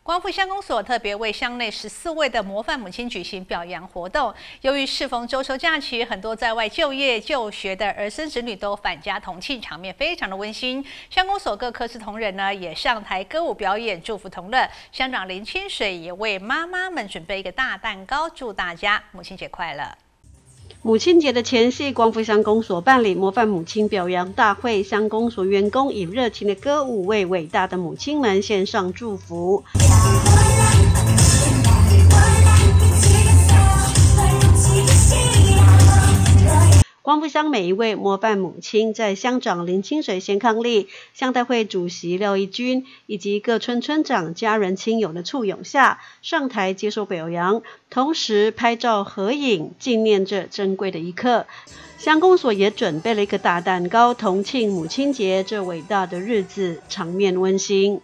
光复乡公所特别为乡内14位的模范母亲举行表扬活动。由于适逢周休假期，很多在外就业、就学的儿孙子女都返家同庆，场面非常的温馨。乡公所各科室同仁呢也上台歌舞表演，祝福同乐。乡长林清水也为妈妈们准备一个大蛋糕，祝大家母亲节快乐。 母亲节的前夕，光复乡公所办理模范母亲表扬大会，乡公所员工以热情的歌舞为伟大的母亲们献上祝福。光复乡每一位模范母亲，在乡长林清水先伉俪、乡代会主席廖义军以及各村村长、家人亲友的簇拥下，上台接受表扬，同时拍照合影，纪念这珍贵的一刻。乡公所也准备了一个大蛋糕，同庆母亲节这伟大的日子，场面温馨。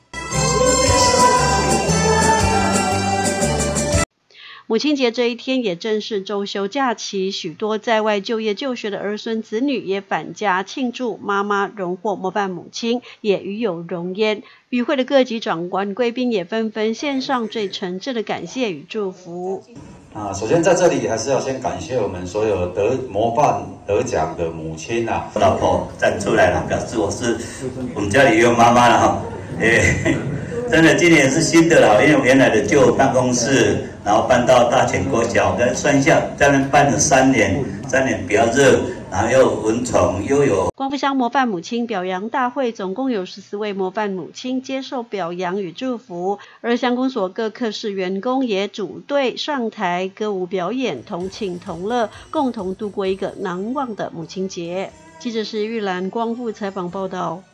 母亲节这一天也正是周休假期，许多在外就业就学的儿孙子女也返家庆祝妈妈荣获模范母亲，也与有荣焉。与会的各级长官贵宾也纷纷献上最诚挚的感谢与祝福。 首先在这里还是要先感谢我们所有模范得奖的母亲啊， 老婆站出来了，表示我们家里也有妈妈了哈，真的，今年是新的了，因为原来的旧办公室，然后搬到大前国小，跟算一下，在那办了3年，3年比较热，然后又蚊虫又有。 光复乡模范母亲表扬大会，总共有14位模范母亲接受表扬与祝福，而乡公所各科室员工也组队上台歌舞表演，同庆同乐，共同度过一个难忘的母亲节。记者是玉兰光复采访报道。